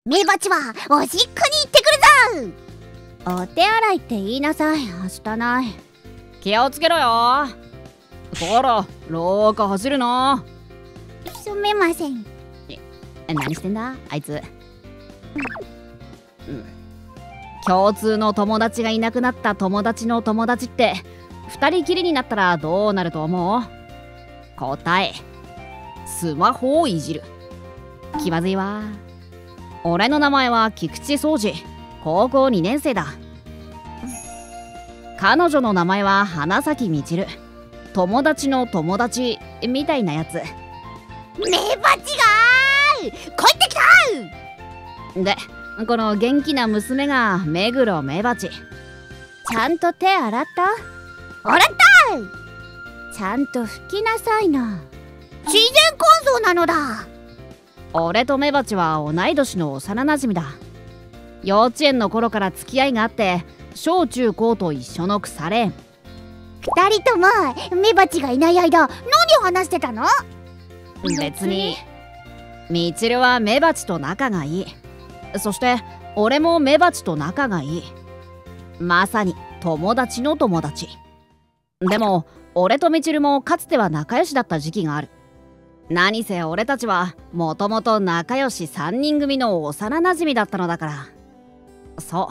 メバチはおしっこに行ってくるぞ。 お手洗いって言いなさい。はしたない。 気をつけろよ。ほら廊下走るな。 すみません。 何してんだあいつ。共通の友達がいなくなった友達の友達って二人きりになったらどうなると思う？答え、スマホをいじる。気まずいわ。俺の名前は菊池壮二、高校2年生だ。彼女の名前は花咲みちる、友達の友達みたいなやつ。 メバチが帰ってきた。 で、この元気な娘が目黒メバチ。 ちゃんと手洗った？ 洗った。 ちゃんと拭きなさいな。 自然乾燥なのだ。 俺とメバチは同い年の幼なじみだ。幼稚園の頃から付き合いがあって、小中高と一緒の腐れ縁。 二人ともメバチがいない間何を話してたの？ 別に。みちるはメバチと仲がいい。そして俺もメバチと仲がいい。まさに友達の友達。でも俺とみちるもかつては仲良しだった時期がある。何せ俺たちはもともと仲良し3人組の幼なじみだったのだから。そう、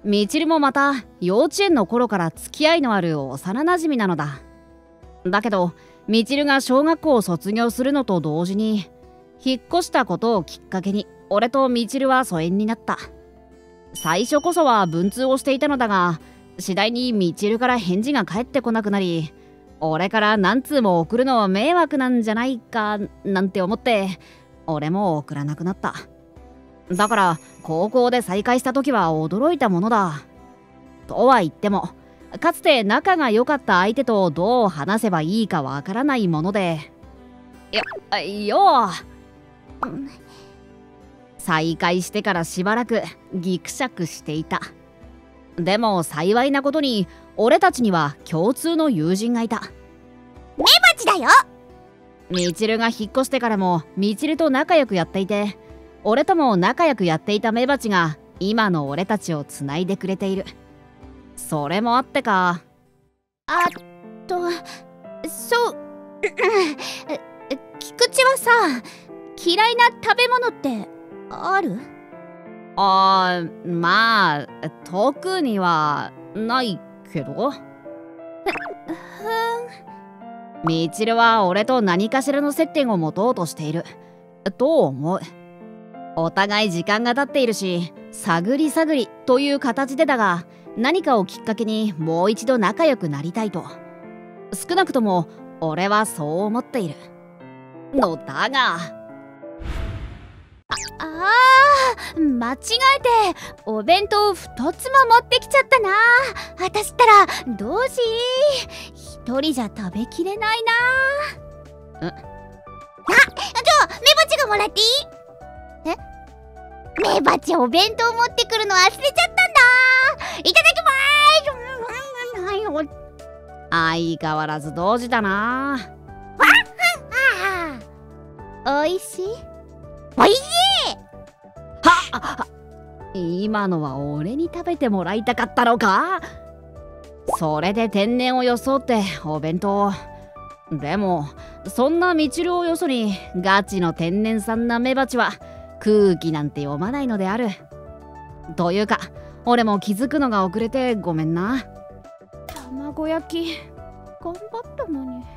みちるもまた幼稚園の頃から付き合いのある幼なじみなのだ。だけどみちるが小学校を卒業するのと同時に引っ越したことをきっかけに俺とみちるは疎遠になった。最初こそは文通をしていたのだが、次第にみちるから返事が返ってこなくなり、俺から何通も送るのは迷惑なんじゃないかなんて思って俺も送らなくなった。だから高校で再会した時は驚いたものだ。とは言ってもかつて仲が良かった相手とどう話せばいいかわからないもので、再会してからしばらくギクシャクしていた。でも幸いなことに俺たちには共通の友人がいた。 メバチだよ。 みちるが引っ越してからもみちると仲良くやっていて、俺とも仲良くやっていたメバチが今の俺たちをつないでくれている。それもあってか。 そう菊池はさ、嫌いな食べ物ってある？ まあ特にはないけど。みちるは俺と何かしらの接点を持とうとしていると思う。お互い時間が経っているし、探り探りという形でだが、何かをきっかけにもう一度仲良くなりたいと、少なくとも俺はそう思っているのだが。 間違えてお弁当2つも持ってきちゃったな。私ったらどうし、一人じゃ食べきれないな。 じゃあメバチがもらっていい？メバチお弁当持ってくるの忘れちゃったんだ。いただきまーす。 相変わらず同時だな。 おいしい？ おいしい。 今のは俺に食べてもらいたかったのか？それで天然を装ってお弁当。でもそんなみちるをよそにガチの天然産なメバチは空気なんて読まないのである。というか俺も気づくのが遅れてごめんな。 卵焼き頑張ったのに。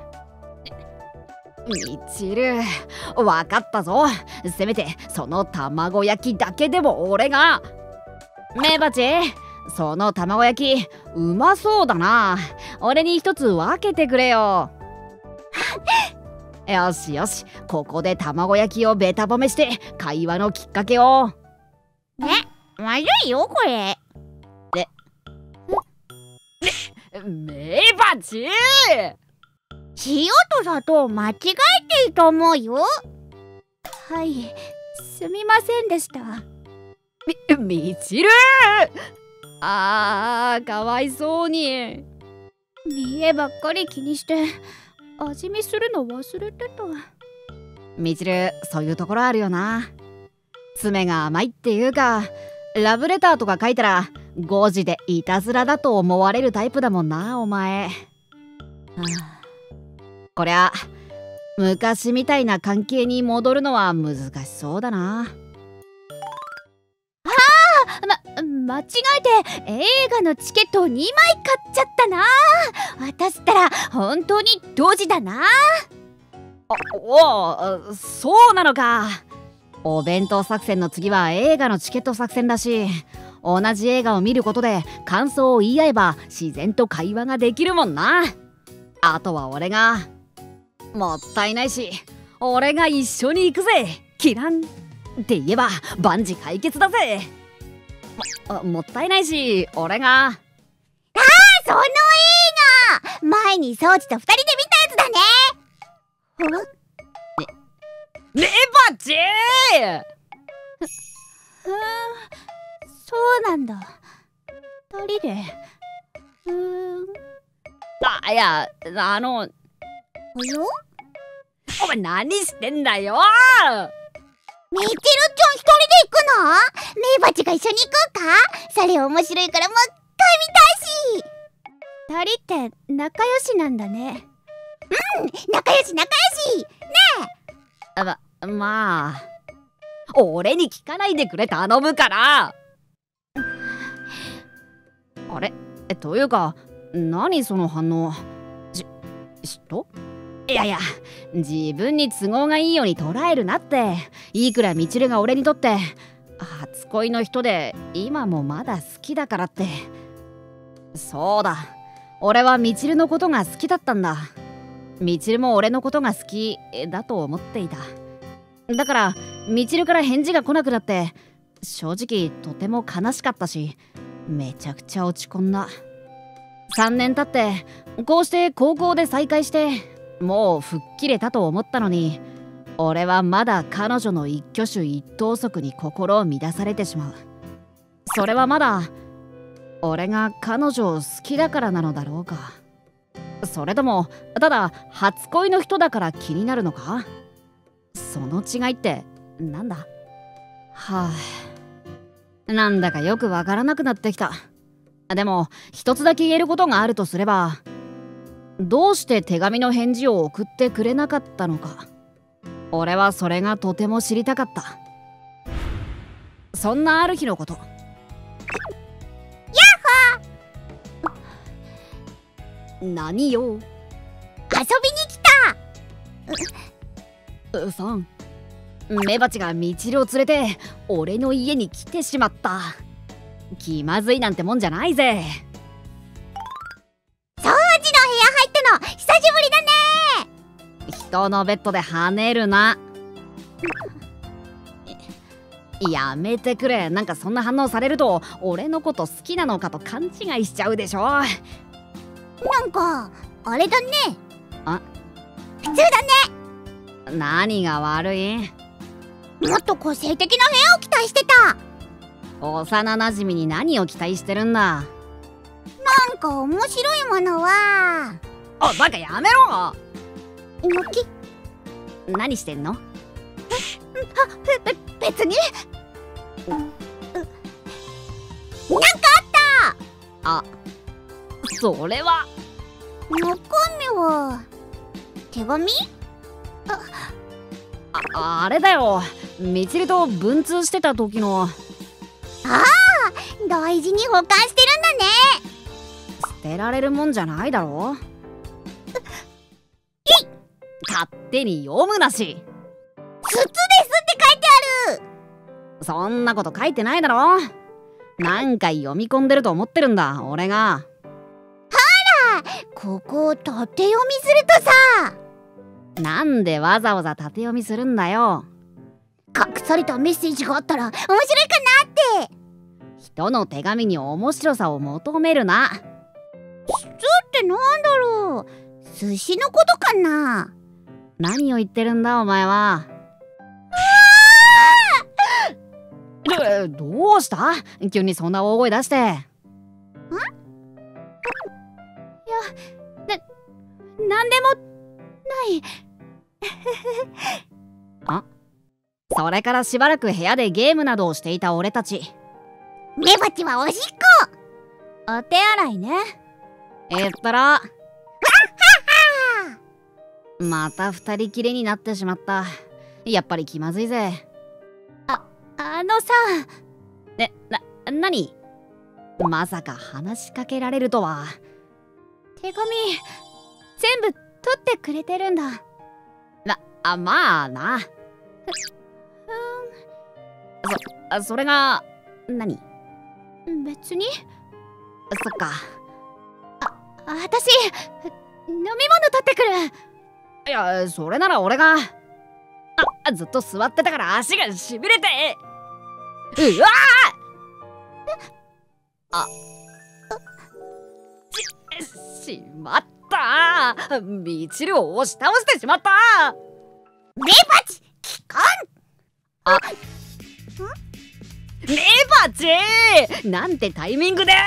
みちる、わかったぞ。せめてその卵焼きだけでも俺が。メバチ、その卵焼きうまそうだな。俺に一つ分けてくれよ。よしよし、ここで卵焼きをベタ褒めして会話のきっかけを。 まずいよこれ。 メバチ、 塩と砂糖間違えてると思うよ。 はい、すみませんでした。 みちる、かわいそうに。 見栄ばっかり気にして味見するの忘れてた。 みちる、そういうところあるよな。 爪が甘いっていうか、ラブレターとか書いたら5時でいたずらだと思われるタイプだもんな、お前。こりゃ昔みたいな関係に戻るのは難しそうだな。 間違えて映画のチケットを2枚買っちゃったな。私ったら本当にドジだな。 おお、そうなのか。お弁当作戦の次は映画のチケット作戦だし、同じ映画を見ることで感想を言い合えば自然と会話ができるもんな。あとは俺が、もったいないし俺が一緒に行くぜキランって言えば万事解決だぜ。もったいないし俺が。 その映画前に掃除と2人で見たやつだね。 メバチそうなんだ。2人で。 いや、 およ、 お前何してんだよ。 みちるちゃん一人で行くの？メイバチが一緒に行こうか？それ面白いからもう一回見たいし。 2人って仲良しなんだね。 仲良し仲良し。 まあ俺に聞かないでくれ、頼むから。あれというか何その反応。嫉妬？いやいや、自分に都合がいいように捉えるなって。いくらみちるが俺にとって初恋の人で今もまだ好きだからって。そうだ、俺はみちるのことが好きだったんだ。みちるも俺のことが好きだと思っていた。だからみちるから返事が来なくなって正直とても悲しかったし、めちゃくちゃ落ち込んだ。3年経ってこうして高校で再会してもう吹っ切れたと思ったのに、俺はまだ彼女の一挙手一投足に心を乱されてしまう。それはまだ俺が彼女を好きだからなのだろうか。それともただ初恋の人だから気になるのか。その違いってなんだ。なんだかよくわからなくなってきた。でも一つだけ言えることがあるとすれば、どうして手紙の返事を送ってくれなかったのか。俺はそれがとても知りたかった。そんなある日のこと。やっほー。何よ。 遊びに来た。 さん、メバチがみちるを連れて俺の家に来てしまった。気まずいなんてもんじゃないぜ。 掃除の部屋入ったの久しぶりだね。 人のベッドで跳ねるな。やめてくれ。なんかそんな反応されると俺のこと好きなのかと勘違いしちゃうでしょ。 なんかあれだね。普通だね。 何が悪い？ もっと個性的な部屋を期待してた。 幼なじみに何を期待してるんだ。 なんか面白いものは。 バカやめろ。 猪木何してんの？ 別に。なんかあった。 それは中身は手紙？ あれだよ。みちると文通してた時の。 大事に保管してるんだね。 捨てられるもんじゃないだろ。勝手に読むなし。 筒ですって書いてある。 そんなこと書いてないだろ。何回読み込んでると思ってるんだ俺が。 ここを縦読みするとさ。 なんでわざわざ縦読みするんだよ。 隠されたメッセージがあったら面白いかなって。 人の手紙に面白さを求めるな。 筒ってなんだろう。寿司のことかな。 何を言ってるんだお前は。どうした？急にそんな大声出して。 なんでもない。 それからしばらく部屋でゲームなどをしていた俺たち。 メバチはおしっこ。 お手洗いね。 えったらまた二人きりになってしまった。やっぱり気まずいぜ。 あのさ。 何？まさか話しかけられるとは。 手紙全部取ってくれてるんだ。 まあな。それが何？ 別に。 そっか。 私飲み物取ってくる。 いや、それなら俺が。ずっと座ってたから足がしびれて。うわしまった。みちるを押し倒してしまった。 メバチ帰還。 メバチなんてタイミングで。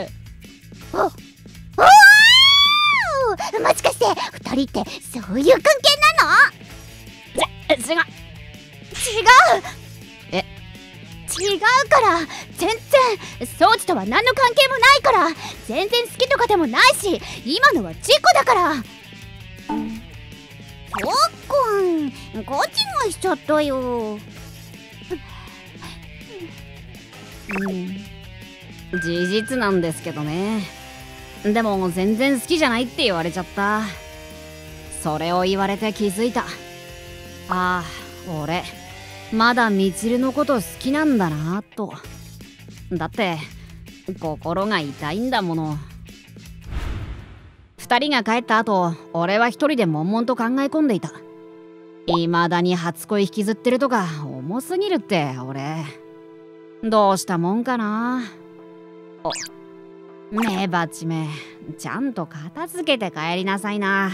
もしかして二人ってそういう関係なの？ 違う。 違うから。全然装置とは何の関係もないから。全然好きとかでもないし、今のは事故だから。 そっかん、勘違いしちゃったよ。 事実なんですけどね。でも全然好きじゃないって言われちゃった。それを言われて気づいた。俺まだみちるのこと好きなんだなと。だって心が痛いんだもの。二人が帰った後、俺は一人で悶々と考え込んでいた。未だに初恋引きずってるとか重すぎるって。俺どうしたもんかな。メバチめ、ちゃんと片付けて帰りなさいな。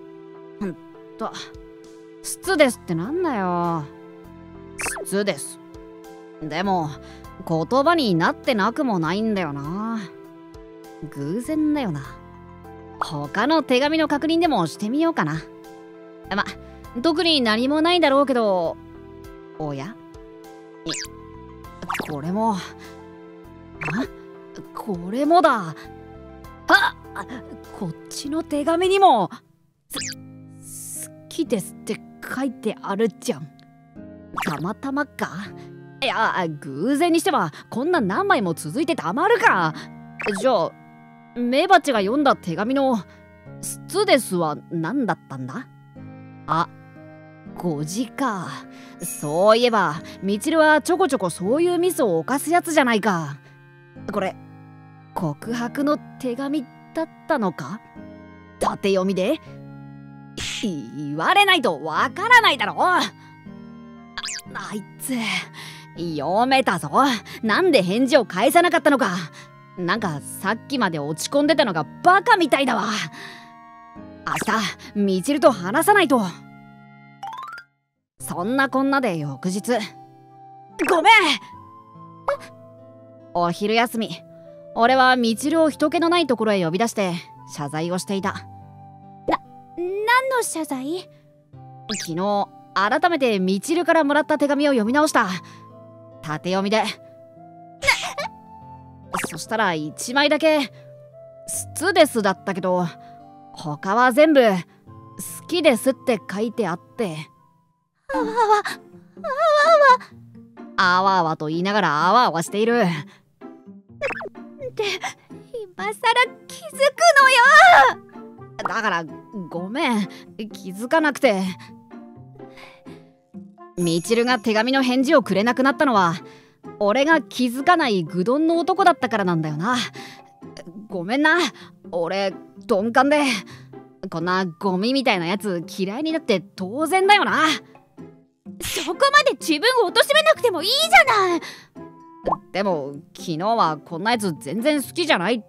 スツですってなんだよ。スツです。でも言葉になってなくもないんだよな。偶然だよな。他の手紙の確認でもしてみようかな。特に何もないだろうけど。おや？これも。これもだ。こっちの手紙にも好きですって書いてあるじゃん。たまたまか？いや、偶然にしてはこんな何枚も続いてたまるか。じゃあメバチが読んだ手紙のスツですは何だったんだ？5時か。そういえばみちるはちょこちょこそういうミスを犯すやつじゃないか。これ告白の手紙だったのか？縦読みで？言われないとわからないだろ。あいつ読めたぞ。なんで返事を返さなかったのか。なんかさっきまで落ち込んでたのがバカみたいだわ。明日みちると話さないと。そんなこんなで翌日。ごめん。お昼休み、俺はみちるを人気のないところへ呼び出して謝罪をしていた。 何の謝罪？ 昨日改めてみちるからもらった手紙を読み直した。縦読みで。そしたら1枚だけスツですだったけど、他は全部好きですって書いてあって。あわあわと言いながらあわあわしている。 って今さら気づくのよ。 だからごめん、気づかなくて。みちるが手紙の返事をくれなくなったのは俺が気づかない愚鈍の男だったからなんだよな。ごめんな。俺鈍感でこんなゴミみたいなやつ嫌いになって当然だよな。 そこまで自分を貶めなくてもいいじゃない。 でも昨日はこんなやつ全然好きじゃないって。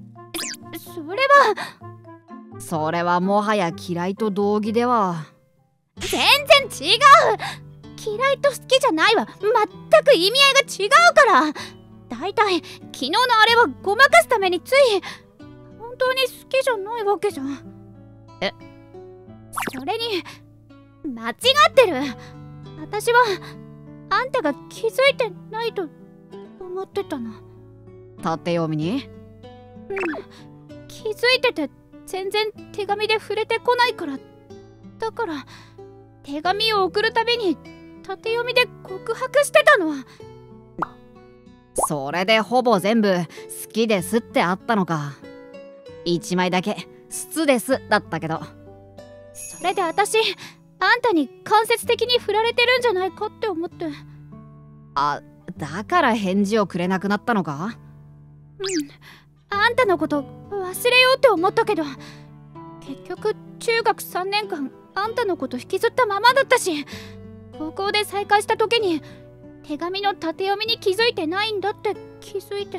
それはもはや嫌いと同義では。 全然違う。嫌いと好きじゃないは全く意味合いが違うから。だいたい昨日のあれはごまかすためについ。本当に好きじゃないわけじゃん。それに間違ってる。 私はあんたが気づいてないと思ってたの。 縦読みに？ 気づいてて全然手紙で触れてこないから。だから手紙を送るたびに縦読みで告白してたの。 それでほぼ全部好きですってあったのか。1枚だけスですだったけど。 それで私あんたに間接的に振られてるんじゃないかって思って。 あ、だから返事をくれなくなったのか？ あんたのこと忘れようって思ったけど、結局中学3年間あんたのこと引きずったままだったし、高校で再会した時に手紙の縦読みに気づいてないんだって気づいて。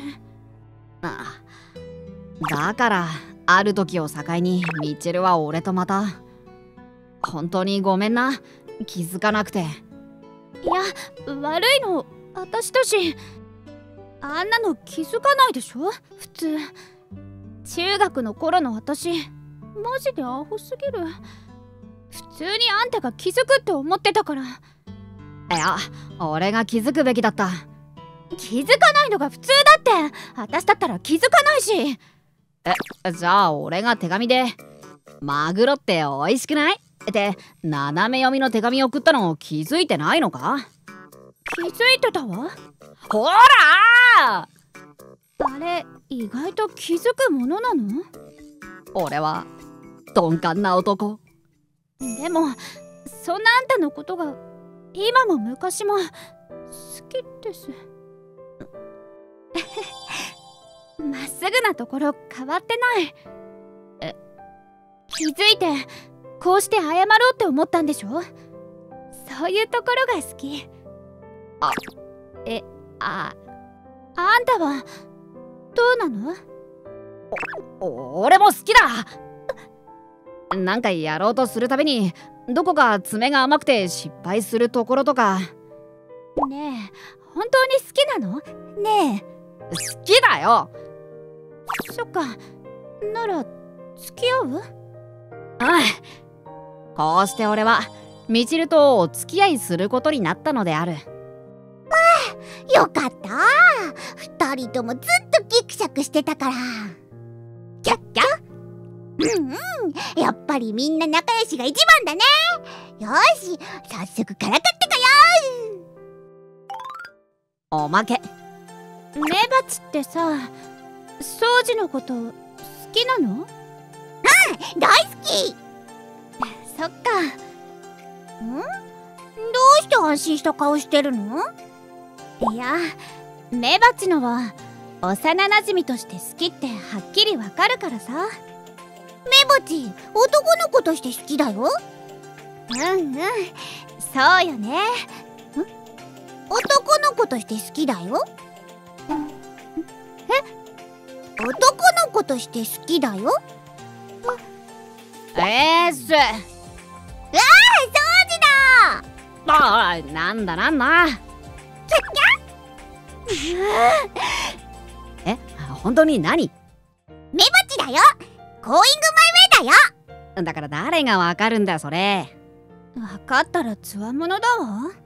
だからある時を境にミチェルは俺とまた。本当にごめんな、気づかなくて。いや、悪いの私だし。あんなの気づかないでしょ普通。中学の頃の私マジでアホすぎる。普通にあんたが気づくって思ってたから。いや、俺が気づくべきだった。 気づかないのが普通だって。私だったら気づかないし。 じゃあ俺が手紙でマグロって美味しくない？って斜め読みの手紙送ったの気づいてないのか？ 気づいてたわ。 ほらあれ意外と気づくものなの？ 俺は鈍感な男。 でもそんなあんたのことが今も昔も好きです。まっすぐなところ変わってない。気づいてこうして謝ろうって思ったんでしょ？そういうところが好き。あんたはどうなの？ 俺も好きだ。なんかやろうとするたびにどこか爪が甘くて失敗するところとか。 ねえ、本当に好きなの？ねえ。 好きだよ。 そっか、なら付き合う？ こうして俺はみちるとお付き合いすることになったのである。 よかった。2人ともずっとギクシャクしてたから。キャッキャ。やっぱりみんな仲良しが一番だね。よし、早速からかってこよう。おまけ。 メバチってさ、掃除のこと好きなの？ 大好き。 そっか。 どうして安心した顔してるの？ いや、メバチのは幼なじみとして好きってはっきりわかるからさ。 メバチ男の子として好きだよ。 そうよね。 男の子として好きだよ。男の子として好きだよ。 掃除だ。なんだなんだ。本当に何？ メバチだよ。ゴーイングマイウェイだよ。 だから誰がわかるんだよそれ。 わかったらつわものだわ。